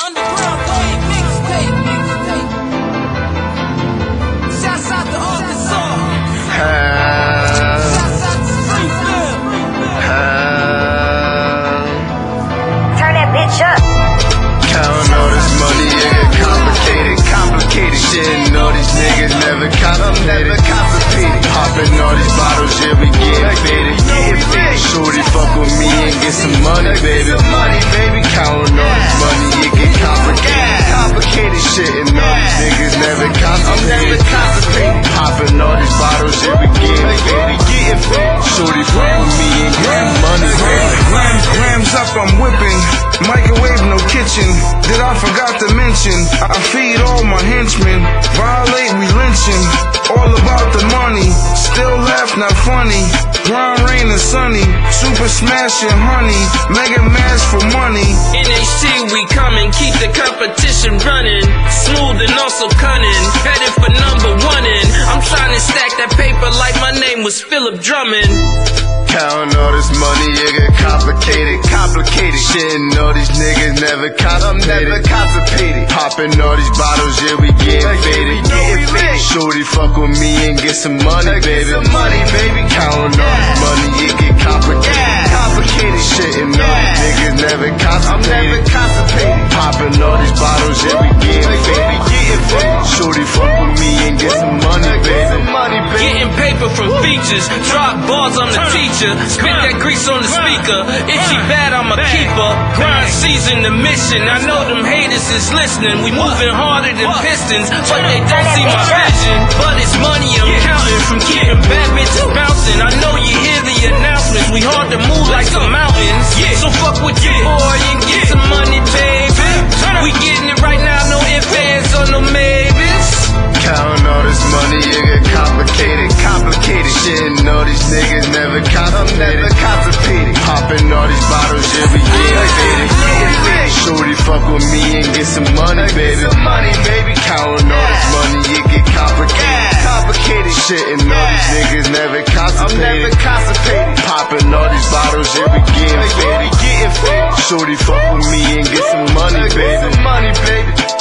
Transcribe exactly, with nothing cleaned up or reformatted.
Underground Dog mixtape, mixtape. Shouts out to Arkansas. Shouts out to Springfield. Turn that bitch up. Counting all this money, it get complicated, complicated. Shitting all these niggas never contemplated, complicated. Popping all these bottles, yeah, we getting faded, getting faded. Shorty fuck with me and get some money, baby. Money, baby. Counting all this money, it get complicated, complicated. Shitting all these niggas never contemplated, contemplated. Popping all these bottles, yeah, we getting faded, getting faded. Shorty fuck with me and get money, baby. Grams, grams up, I'm whipping. Microwave, no kitchen. Did I forgot to mention? I feed all my henchmen. Violate, we lynching. All about the money. Still laugh, not funny. Grind, rain, and sunny. Super smash and honey. Mega mash for money. N H T, we coming. Keep the competition running. Smooth and also cunning. Headed for number one in. I'm trying to stack that paper like my name was Philip Drummond. Counting all this money, it get complicated, complicated. Shitting all these niggas never contemplated, contemplated. Popping all these bottles, yeah, we getting faded, getting faded. Shorty fuck with me and get some money, baby. Money, baby. Counting all this money, it get complicated, complicated. Shitting all these niggas never contemplated, contemplated. Popping all these bottles, yeah, we getting faded, getting faded. Shorty fuck with me and get some money, baby. Money, baby. Getting paper from features. Drop bars on the teacher. Spit that grease on the speaker. If she bad, I'm a keeper. Grind season the mission. I know them haters is listening. We moving harder than pistons, but they don't see my vision. But it's money I'm counting from keeping bad bitches bouncing. I know you hear the announcements. We hard to move like some mountains. So fuck with your boy and get some money, baby. We getting it right now, no ifs, ands, or no maybes. Counting all this money, it get complicated, complicated. Shitting all these niggas never contemplated, contemplated. Popping all these bottles, yeah, we getting faded, getting faded. Shorty fuck with me and get some money, baby. Money, baby. Counting all this money, it get complicated, complicated. Shitting all these niggas never contemplated, contemplated. Popping all these bottles, yeah, we getting faded, getting faded. Shorty fuck with me and get some money, baby. Money, baby.